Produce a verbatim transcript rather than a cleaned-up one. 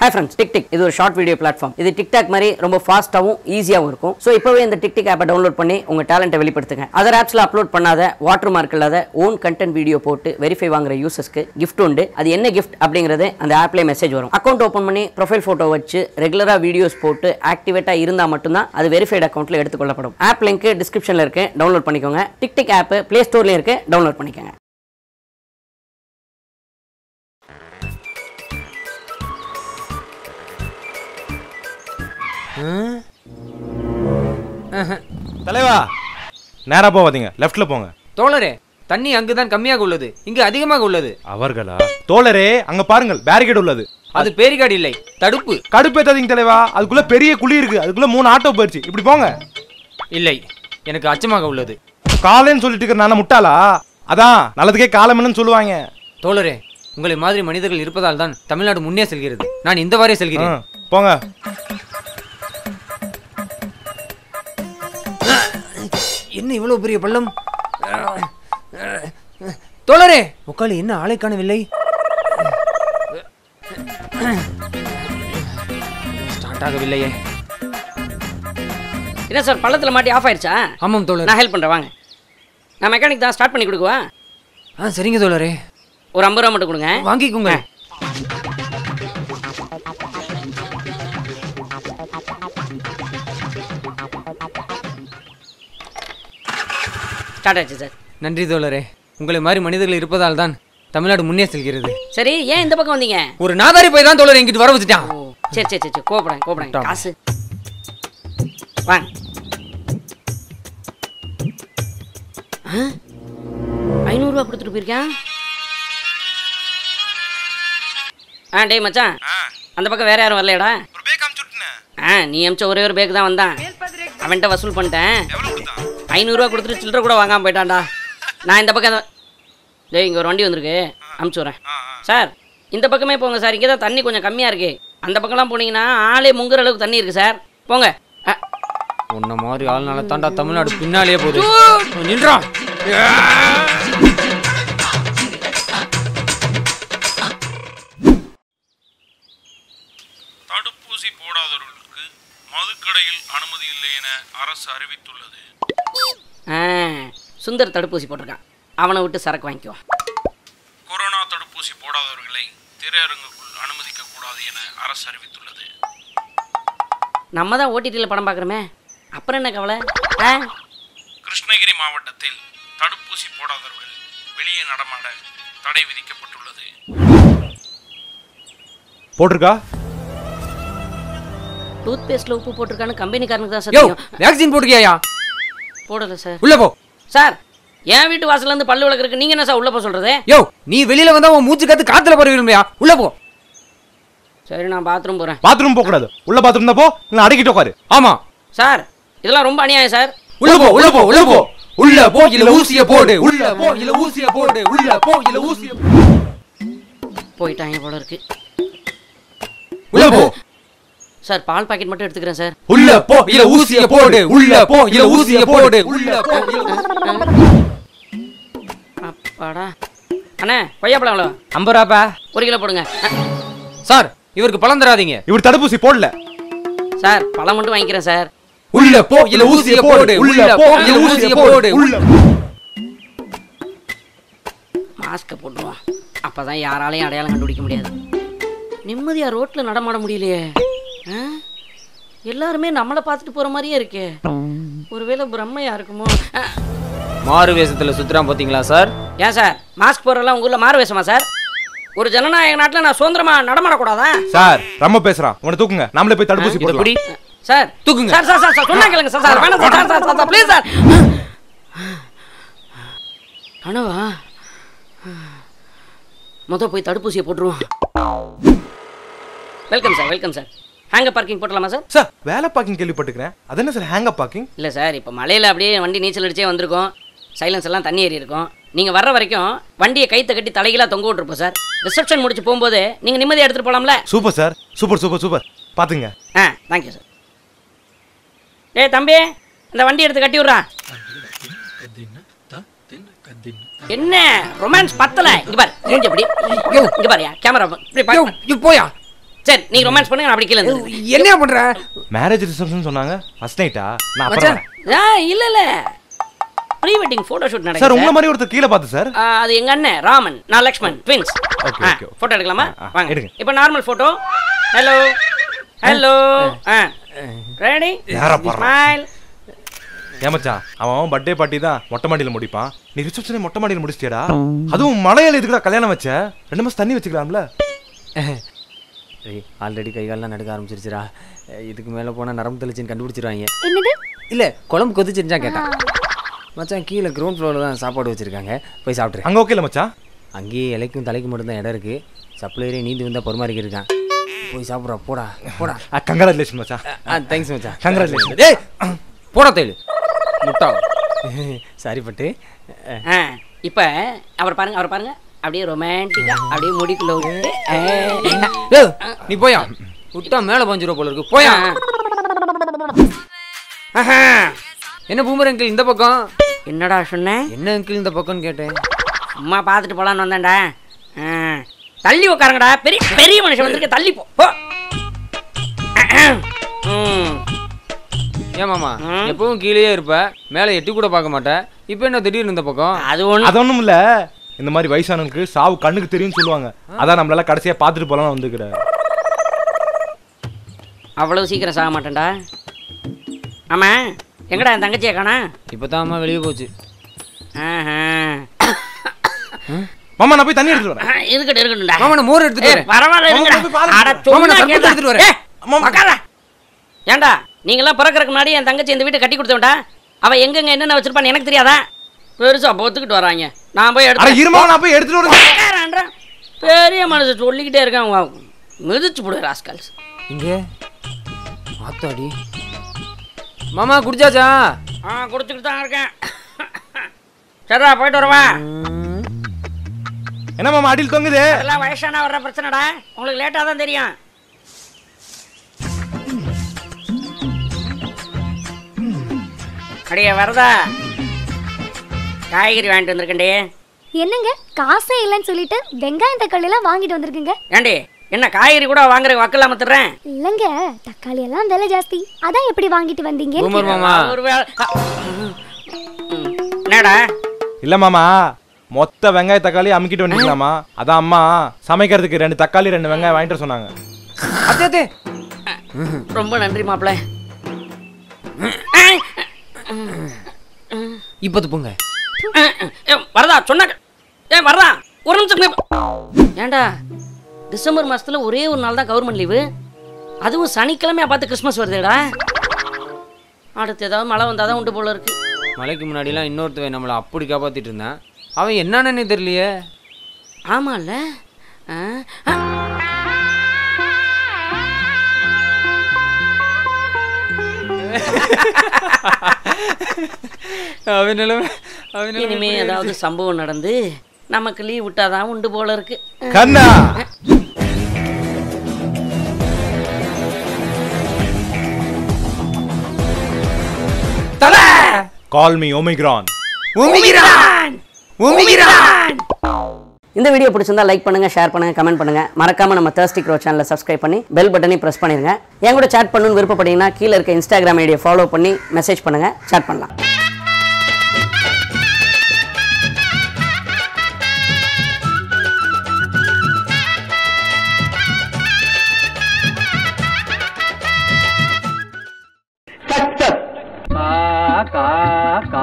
Hi friends, TikTok இது ஒரு short video platform. இது TikTok மாதிரி ரொம்ப ஃபாஸ்ட்டாவும் ஈஸியாவும் இருக்கும். ஸோ இப்போவே இந்த TikTok ஆப்பை டவுன்லோட் பண்ணி உங்க டேலண்ட்டை வெளிப்படுத்துங்க. அதர் ஆப்ஸ்ல அப்லோட் பண்ணாத வாட்டர் மார்க் இல்லாத ஓன் கண்டென்ட் வீடியோ போட்டு வெரிஃபை வாங்குற யூசர்ஸ்க்கு கிஃப்ட் உண்டு. அது என்ன கிஃப்ட் அப்படிங்கிறது அந்த ஆப்லேயே மெசேஜ் வரும். அக்கௌண்ட் ஓப்பன் பண்ணி ப்ரொஃபைல் போட்டோ வச்சு ரெகுலரா வீடியோஸ் போட்டு ஆக்டிவேட்டா இருந்தா மட்டும்தான் அது வெரிஃபைட் அக்கௌண்ட்ல எடுத்துக்கொள்ளப்படும். ஆப் லிங்க் டிஸ்கிரிப்ஷன்ல இருக்கு, டவுன்லோட் பண்ணிக்கோங்க. TikTok ஆப் பிளே ஸ்டோர்லயும் இருக்கு, டவுன்லோட் பண்ணிக்கோங்க. தலைவா நேரா போவாதீங்க, லெஃப்ட்ல போங்க. தோழரே, தண்ணி அங்குதான் கம்மியாக உள்ளது, இங்கு அதிகமாக உள்ளது. அவர்களா? தோழரே, அங்க பாருங்கள், பேரிகேட் உள்ளது. அது பேரிகார்டு இல்லை, தடுப்பு. கடுப்பேத்தாதீங்க தலைவா, அதுக்குள்ள பெரிய குழி இருக்கு, அதுக்குள்ள மூணு ஆட்டோ போயிடுச்சு. இப்படி போங்க. இல்லை, எனக்கு அச்சமாக உள்ளது. காலைன்னு சொல்லிட்டு இருக்க நான் முட்டாளா? அதான் நல்லதுக்கே காலம்னு சொல்லுவாங்க. தோழரே, உங்களை மாதிரி மனிதர்கள் இருப்பதால் தான் தமிழ்நாடு முன்னே செல்கிறது. நான் இந்த வாரே செல்கிறேன். போங்க. என்ன இவ்வளவு பெரிய பள்ளம்? தோழரே, உக்காலி என்ன ஆளை காணவில்லை? ஸ்டார்ட் ஆகவில்லையே. என்ன சார், பள்ளத்தில் மாட்டி ஆஃப் ஆயிடுச்சா? ஆமாம் தோழர், நான் ஹெல்ப் பண்ணுறேன், வாங்க. நான் மெக்கானிக் தான், ஸ்டார்ட் பண்ணி கொடுக்குவா? ஆ சரிங்க தோழரே. ஒரு ஐம்பது ரூபா மட்டும் கொடுங்க. வாங்கிக்கோங்க. ஸ்டார்ட் ஆச்சு சார். நன்றி தோழரே, உங்களை மாதிரி மனிதர்கள் இருப்பதால் தான் தமிழ்நாடு முன்னே செல்கிறது. சரி, ஏன் இந்த பக்கம் வந்தீங்க? ஒரு நாதாரி போய் தான் தோழர் எங்கிட்டு வர வச்சுட்டான். சரி சரி சரி, கோபப்படாங்க கோபப்படாங்க. காசு வாங்க. ஐநூறுரூவா கொடுத்துட்டு போயிருக்கேன். ஆ டேய் மச்சான், அந்த பக்கம் வேற யாரும் வரலையடா? ஆ நீ அமிச்ச ஒரே ஒரு பேக் தான் வந்தான். அவன்கிட்ட வசூல் பண்ணிட்டேன். ஐநூறுரூவா கொடுத்துட்டு சில்லற கூட வாங்காமல் போயிட்டான்டா. நான் இந்த பக்கம் டேய், இங்கே ஒரு வண்டி வந்திருக்கு, அமுச்சு வரேன். சார் இந்த பக்கமே போங்க சார், இங்கே தான் தண்ணி கொஞ்சம் கம்மியாக இருக்குது. அந்த பக்கம்லாம் போனீங்கன்னா ஆளே முங்குற அளவுக்கு தண்ணி இருக்குது சார், போங்க. உன்ன மாதிரி ஆள்னால தாண்டா தமிழ்நாடு பின்னாலேயே போகுது. நின்றா. தடுப்பூசி போடாதவர்களுக்கு மதுக்கடையில் அனுமதி இல்லை என அரசு அறிவித்துள்ளது. சுந்தர் தடுப்பூசி போட்டிருக்கான், அவனை விட்டு சரக்கு வாங்கிக்கோ. கொரோனா தடுப்பூசி போடாதவர்களை திரையரங்குக்குள் அனுமதிக்க கூடாது என அரசு அறிவித்துள்ளது. நம்ம தான் ஓடிடியில் படம் பார்க்குறோமே, அப்புறம் என்ன கவலை? கிருஷ்ணகிரி மாவட்டத்தில் தடுப்பூசி போடாதவர்கள் வெளியே நடமாட தடை விதிக்கப்பட்டுள்ளது. போட்டிருக்கா? டூத் பேஸ்ட்ல உப்பு போட்டிருக்கான்னு கம்பெனிக்காரனுக்கு தான் சார் யோ, தெரியும். வேக்சின் போட்டுக்கியா? போடல சார். உள்ள போ. சார், என் வீட்டு வாசல்ல இருந்து பல்லு விளக்குறதுக்கு நீங்க என்ன சார் உள்ள போ சொல்றது? யோ, நீ வெளியில வந்தா உன் மூச்சு காத்து காத்துல பரவிடும்யா. உள்ள போ. சரி, நான் பாத்ரூம் போறேன். பாத்ரூம் போக கூடாது, உள்ள பாத்ரூம் தான் போ. இல்ல அடக்கிட்டு உட்காரு. ஆமா சார், இதெல்லாம் ரொம்ப அநியாயம் சார். உள்ள போ, உள்ள போ, உள்ள போ. உள்ள போ, இல்ல ஊசிய போடு. உள்ள போ, இல்ல ஊசிய போடு. உள்ள போ, இல்ல ஊசிய போயிட்டாங்க போல இருக்கு. உள்ள போ. சார், பால் பாக்கெட் மட்டும் எடுத்துக்கிறேன் சார். உள்ள போ, இல்ல ஊசிய போடு. உள்ள போ, இல்ல ஊசிய போடு. உள்ள போ. அப்பாடா. அண்ணே, கொய்யாப்பழம் எவ்வளோ? ஐம்பது ரூபாப்பா. ஒரு கிலோ போடுங்க. சார், இவருக்கு பழம் தராதீங்க. இவர் தடுப்பூசி போடல சார். பழம் மட்டும் வாங்கிக்கிறேன் சார். உள்ள போ, இல்ல ஊசிய போடு. உள்ள போ, இல்ல ஊசிய போடு. உள்ள மாஸ்க போட்டுருவோம், அப்பதான் யாராலையும் அடையாளம் கண்டுபிடிக்க முடியாது. நிம்மதியா ரோட்ல நடமாட முடியலையே. எல்லாருமே நம்மளை பார்த்துட்டு போற மாதிரியே இருக்கே. ஒருவேளை பிரம்மையா இருக்குமோ? மாறு வேஷத்துல சுத்துறான் பாத்தீங்களா சார்? ஏன் சார், மாஸ்க் போடுறலாம் உங்க ஊர்ல மாறு வேஷமா சார்? ஒரு ஜனநாயக நாட்டுல நான் சுதந்திரமா நடமாடக்கூடாதா? சார், ரொம்ப பேசுறான். உன்னை தூக்குங்க, நாமளே போய் தடுப்பூசி போடலாம். சார் தூக்குங்க. சார் சார் சார் சொன்னா கேளுங்க சார். சார் வேணாம் sir, sir sir sir please sir. கனவா? மொதல் போய் தடுப்பூசியை போட்டுருவோம். Welcome sir, welcome sir. ஹேங்கப் பார்க்கிங் போட்டலாமா சார்? சார், வேலை பார்க்கிங் கேள்விப்பட்டிருக்கிறேன், அது என்ன சார் ஹேங்கப் பார்க்கிங்? இல்லை சார், இப்போ மலையில் அப்படியே வண்டி நீச்சல் அடிச்சே வந்திருக்கோம், சைலன்ஸ் எல்லாம் தண்ணி ஏறி இருக்கும். நீங்கள் வர்ற வரைக்கும் வண்டியை கைத்தை கட்டி தலைகளாக தொங்க விட்டுருப்போம் சார். ரிசப்ஷன் முடிச்சு போகும்போது நீங்கள் நிம்மதியாக எடுத்துகிட்டு போகலாம்ல? Super sir, super super super. பார்த்துங்க. ஆ, தேங்க்யூ சார். ஏய் தம்பி, இந்த வண்டி எடுத்து கட்டி விட்றா. என்ன ரொமான்ஸ் பத்தல? இங்க பாரு, மூஞ்சி அப்படி. இங்க பாருயா, கேமரா இப்படி பாரு. போயா சரி நீங்க ரொமான்ஸ் பண்ணுங்க, நான் அப்படி கீழே இருந்துக்கிறேன். என்னையா பண்ற? மேரேஜ் ரிசப்ஷன் சொன்னாங்க, ஃபர்ஸ்ட் நைட்டா? நான் மச்சான். அப்புறம் ஆ இல்ல இல்ல pre wedding photo shoot sir நடக்குது. உங்கள மாதிரி ஒருத்தர் கீழே பார்த்து சார். ஆ, அது எங்க அண்ணன் ராமன், நான் Lakshman, twins. Okay okay photo எடுக்கலாமா? ஆ, ஆ, வாங்க. எடுங்க. இப்போ நார்மல் போட்டோ. ஹலோ ஹலோ ஆ ரெடி யாரா பாரு. ஸ்மைல். ஏமச்சான் அவன் பர்த்டே பார்ட்டி தான் மொட்டை மாடியில் முடிப்பான், நீ ரிசப்ஷனை மொட்டை மாடியில் முடிச்சிட்டியடா. அதுவும் மலையில இதுக்குடா கல்யாணம் வச்ச, ரெண்டு மாசம் தண்ணி வச்சுக்கலாம்ல. ஆல்ரெடி கை கால்லாம் நடுக்க ஆரம்பிச்சிருச்சுடா. இதுக்கு மேலே போனால் நரம்பு தெளிச்சுன்னு கண்டுபிடிச்சிருவாங்க. என்னது? இல்லை குழம்பு கொதிச்சிருந்தா கேட்டான். மச்சான் கீழே கிரவுண்ட் ஃப்ளோரில் தான் சாப்பாடு வச்சுருக்காங்க, போய் சாப்பிட்ரு. அங்கே ஓகே இல்லை மச்சான்? அங்கேயே இலைக்கும் தலைக்கு மட்டும்தான் இடம் இருக்குது. சப்ளையரே நீந்தி வந்தால் பரிமாறிக்க இருக்கான். போய் சாப்பிட்றா, போடா போடா. கங்க்ராச்சுலேஷன் மச்சான். ஆ தேங்க்ஸ் மச்சான். கங்க்ராச்சுலேஷன். ஏய் போடா தேலு முட்டா. சாரி பட்டு. ஆ இப்போ அவர் பாருங்க, அவர் பாருங்க அப்படியே ரொமான்டிக்கா அப்படியே முடிக்குள்ள விட்டு ஆ. ஏய், நீ போயா விட்டா மேலே பஞ்சுருவா போல இருக்கு, போயா. ஆஹா. என்ன பூமர் அங்கிள் இந்த பக்கம்? என்னடா சொன்னேன்? என்ன அங்கிள் இந்த பக்கம்னு கேட்டேன். அம்மா பார்த்துட்டு போலான்னு வந்தேன்டா. ஆ தள்ளி உட்காருங்கடா, பெரிய பெரிய மனுஷன் வந்திருக்க, தள்ளி போ போ. ம். ஏன் மாமா எப்பவும் கீழேயே இருப்ப, மேலே எட்டி கூட பார்க்க மாட்டேன், இப்போ என்ன திடீர்னு இந்த பக்கம்? அது ஒன்று. அது ஒன்றும் இல்லை, இந்த மாதிரி வயசானவங்களுக்கு சாவு கண்ணுக்கு தெரியும்னு சொல்லுவாங்க, அதான் நம்மளால கடைசியாக பார்த்துட்டு போகலாம் வந்துக்கிற. அவ்வளவு சீக்கிரம் சாக மாட்டேன்டா. ஆமா எங்கடா என் தங்கச்சியை காணா? இப்போ தான் அம்மா வெளியே போச்சு. ஆஹா. மாமா நான் போய் தண்ணி எடுத்துட்டு வரேன். ஆ, இருக்கட்டும் இருக்கட்டும்டா. மாமா நான் மோர் எடுத்துட்டு ஏய், வரேன். பரவாயில்ல மாமா, இருங்கடா. போய் பாருங்க. அட, மாமா, சும்மா நான் கரும்பு கேட்டா. எடுத்துட்டு வரேன். ஏய், உக்காரா. ஏன்டா நீங்களாம் பிறக்கறதுக்கு முன்னாடி என் தங்கச்சி இந்த வீட்டை கட்டி கொடுத்தவன்டா. அவன் எங்கெங்க என்னென்ன வச்சிருப்பான்னு எனக்கு தெரியாதா? பெருசா பொத்துக்கிட்டு வராங்க. நான் போய் அட எடுத்து இருமா, நான் போய் எடுத்துட்டு வரேன். பெரிய மனுஷன் சொல்லிக்கிட்டே இருக்கான், மிதிச்சு போடு ராஸ்கல்ஸ். இங்கே ஆத்தாடி. மாமா குடிச்சாச்சா? ஆ குடிச்சுக்கிட்டு தான் இருக்கேன். சரிடா போயிட்டு வரவா. என்ன மாமா அடியில் தொங்குது? அதெல்லாம் வயசான வர்ற பிரச்சனைடா, உங்களுக்கு லேட்டாக தான் தெரியும். அடியே வரதா, காய்கறி வாங்கிட்டு வந்திருக்கேன்டி. என்னங்க காசே இல்லைன்னு சொல்லிட்டு வெங்காயம் தக்காளி எல்லாம் வாங்கிட்டு வந்திருக்கீங்க. ஏண்டி என்ன காய்கறி கூட வாங்குற வக்கலாம தர்றேன்? இல்லங்க தக்காளி எல்லாம் விலை ஜாஸ்தி, அதான் எப்படி வாங்கிட்டு வந்தீங்க? பூமர் மாமா ஒரு வேளை என்னடா இல்ல மாமா, மொத்த வெங்காய தக்காளி அமுக்கிட்டு வந்துக்கலாமா, அதான் அம்மா சமைக்கிறதுக்கு ரெண்டு தக்காளி ரெண்டு வெங்காயம் வாங்கிட்டு சொன்னாங்க. அத்தே அத்தே ரொம்ப நன்றி மாப்பிள்ள. இப்போ துப்புங்க. வரதா சொன்னாங்க. ஏ வரதா ஒரு நிமிஷம். ஏண்டா டிசம்பர் மாசத்துல ஒரே ஒரு நாள் தான் கவர்மெண்ட் லீவு, அதுவும் சனிக்கிழமையா பார்த்து கிறிஸ்மஸ் வருதுடா. அடுத்து ஏதாவது மழை வந்தாதான் உண்டு போல இருக்கு. மலைக்கு முன்னாடிலாம் இன்னொருத்தவன் நம்மளை அப்படி காப்பாத்திட்டு இருந்தான், அவன் என்னன்னு தெரியலையே. ஆமால்ல. ஆ, ஆ. அவன் நிலைமை அவன் நிலைமை இனிமே ஏதாவது சம்பவம் நடந்து நமக்கு லீவ் விட்டாதான் உண்டு போல இருக்கு. கண்ணா தல call me Omicron. Omicron Omicron. இந்த வீடியோ பிடிச்சிருந்தா லைக் பண்ணுங்க, ஷேர் பண்ணுங்க, கமெண்ட் பண்ணுங்க. மறக்காம நம்ம Thirsty Crow சேனலை சப்ஸ்கிரைப் பண்ணி பெல் பட்டனையும் பிரஸ் பண்ணிருங்க. என் கூட சாட் பண்ணணும்னு விருப்பப்பட்டீங்கன்னா கீழே இருக்க இன்ஸ்டாகிராம் ஐடியை ஃபாலோ பண்ணி மெசேஜ் பண்ணுங்க, சாட் பண்ணலாம். கா கா